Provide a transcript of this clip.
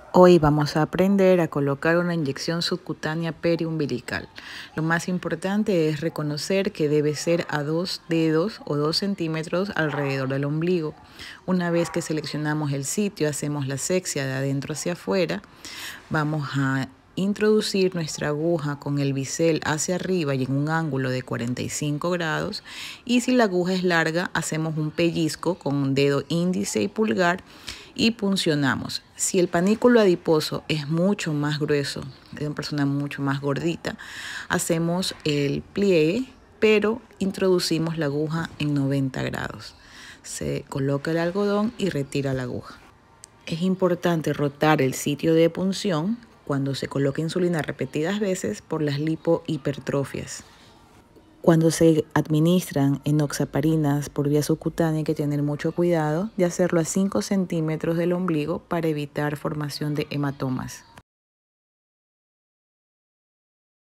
Hoy vamos a aprender a colocar una inyección subcutánea periumbilical. Lo más importante es reconocer que debe ser a 2 dedos o 2 centímetros alrededor del ombligo. Una vez que seleccionamos el sitio, hacemos la asepsia de adentro hacia afuera. Vamos a introducir nuestra aguja con el bisel hacia arriba y en un ángulo de 45 grados. Y si la aguja es larga, hacemos un pellizco con un dedo índice y pulgar y puncionamos. Si el panículo adiposo es mucho más grueso, de una persona mucho más gordita, hacemos el pliegue, pero introducimos la aguja en 90 grados. Se coloca el algodón y retira la aguja. Es importante rotar el sitio de punción cuando se coloca insulina repetidas veces por las lipohipertrofias. Cuando se administran enoxaparinas por vía subcutánea hay que tener mucho cuidado de hacerlo a 5 centímetros del ombligo para evitar formación de hematomas.